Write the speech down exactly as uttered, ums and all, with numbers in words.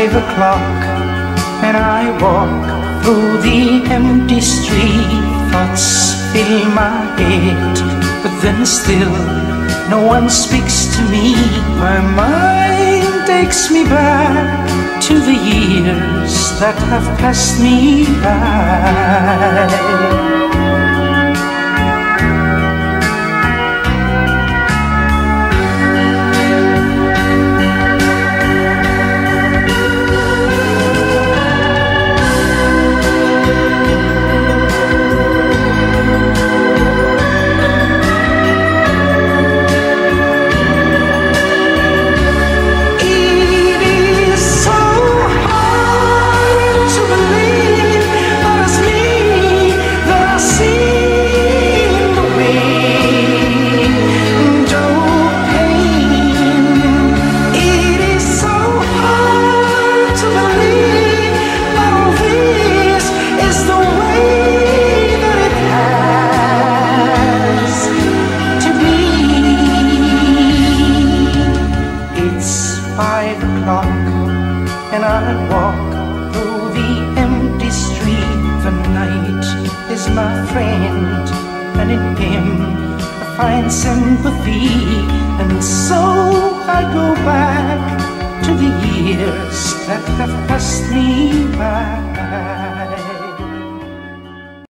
five o'clock and I walk through the empty street. Thoughts fill my head, but then still no one speaks to me. My mind takes me back to the years that have passed me by. Sympathy, and so I go back to the years that have passed me by.